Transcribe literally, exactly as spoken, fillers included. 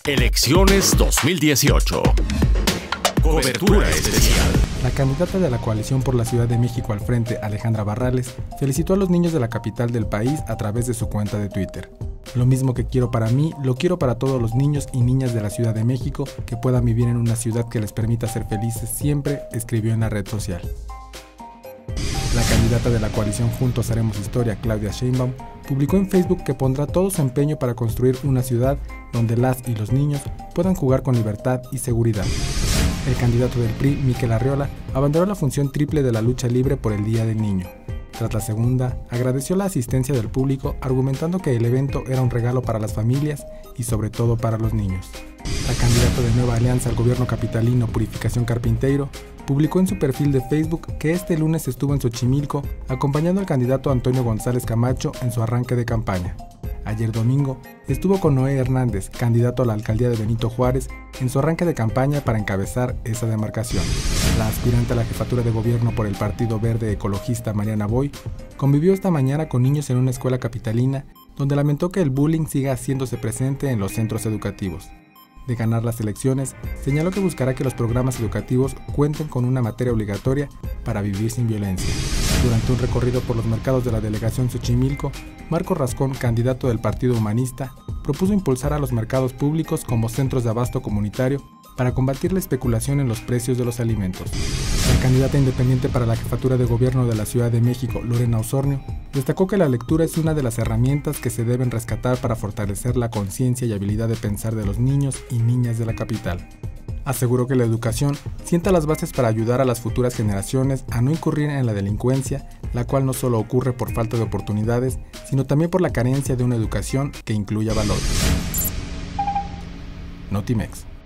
Elecciones dos mil dieciocho. Cobertura especial. La candidata de la coalición por la Ciudad de México al frente, Alejandra Barrales, felicitó a los niños de la capital del país a través de su cuenta de Twitter. Lo mismo que quiero para mí, lo quiero para todos los niños y niñas de la Ciudad de México que puedan vivir en una ciudad que les permita ser felices siempre, escribió en la red social. La candidata de la coalición Juntos Haremos Historia, Claudia Sheinbaum, publicó en Facebook que pondrá todo su empeño para construir una ciudad donde las y los niños puedan jugar con libertad y seguridad. El candidato del P R I, Miquel Arriola, abanderó la función triple de la lucha libre por el Día del Niño. Tras la segunda, agradeció la asistencia del público, argumentando que el evento era un regalo para las familias y sobre todo para los niños. La candidata de Nueva Alianza al gobierno capitalino, Purificación Carpinteiro, publicó en su perfil de Facebook que este lunes estuvo en Xochimilco acompañando al candidato Antonio González Camacho en su arranque de campaña. Ayer domingo estuvo con Noé Hernández, candidato a la alcaldía de Benito Juárez, en su arranque de campaña para encabezar esa demarcación. La aspirante a la jefatura de gobierno por el Partido Verde Ecologista, Mariana Boy, convivió esta mañana con niños en una escuela capitalina donde lamentó que el bullying siga haciéndose presente en los centros educativos. De ganar las elecciones, señaló que buscará que los programas educativos cuenten con una materia obligatoria para vivir sin violencia. Durante un recorrido por los mercados de la delegación Xochimilco, Marco Rascón, candidato del Partido Humanista, propuso impulsar a los mercados públicos como centros de abasto comunitario para combatir la especulación en los precios de los alimentos. La candidata independiente para la jefatura de gobierno de la Ciudad de México, Lorena Osornio, destacó que la lectura es una de las herramientas que se deben rescatar para fortalecer la conciencia y habilidad de pensar de los niños y niñas de la capital. Aseguró que la educación sienta las bases para ayudar a las futuras generaciones a no incurrir en la delincuencia, la cual no solo ocurre por falta de oportunidades, sino también por la carencia de una educación que incluya valores. Notimex.